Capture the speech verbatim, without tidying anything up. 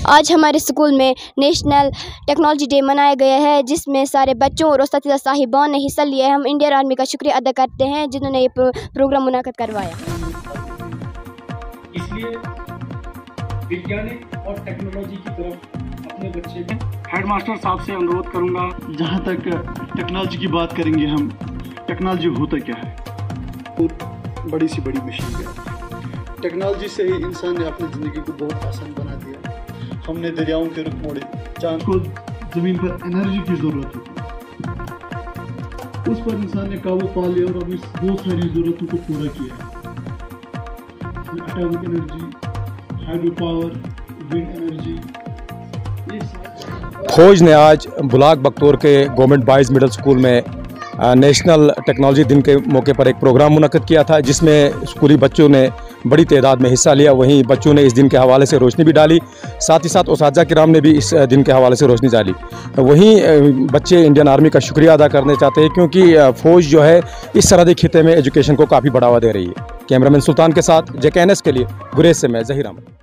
आज हमारे स्कूल में नेशनल टेक्नोलॉजी डे मनाया गया है, जिसमें सारे बच्चों और उस्ताद साहिबान ने हिस्सा लिया है। हम इंडियन आर्मी का शुक्रिया अदा करते हैं जिन्होंने ये प्रो, प्रोग्राम मुनाकिद करवाया। इसलिए वैज्ञानिक और टेक्नोलॉजी की तरफ अपने बच्चे को हेडमास्टर साहब से अनुरोध करूंगा। जहाँ तक टेक्नोलॉजी की बात करेंगे हम, टेक्नोलॉजी होता क्या है? बड़ी सी बड़ी मशीन है। टेक्नोलॉजी से ही इंसान ने अपनी ज़िंदगी को बहुत आसान बना दिया। हमने दरियाओं के रुख मोड़े, चांद को ज़मीन पर एनर्जी की ज़रूरत होती है, उस पर इंसान ने काबू पा लिया और अपनी बहुत सारी ज़रूरतों को पूरा किया। Atomic energy, hydro power, wind energy. फौज ने आज बुलाक बख्तौर के गवर्नमेंट बॉयज़ मिडिल स्कूल में नेशनल टेक्नोलॉजी दिन के मौके पर एक प्रोग्राम मुनक़्क़िद किया था, जिसमें स्कूली बच्चों ने बड़ी तादाद में हिस्सा लिया। वहीं बच्चों ने इस दिन के हवाले से रोशनी भी डाली, साथ ही साथ उस्ताद किराम ने भी इस दिन के हवाले से रोशनी डाली। वहीं बच्चे इंडियन आर्मी का शुक्रिया अदा करना चाहते हैं, क्योंकि फ़ौज जो है इस सरहदी खिते में एजुकेशन को काफ़ी बढ़ावा दे रही है। कैमरामैन सुल्तान के साथ जे के एन एस के लिए गुरेज से मैं ज़हीर अहमद।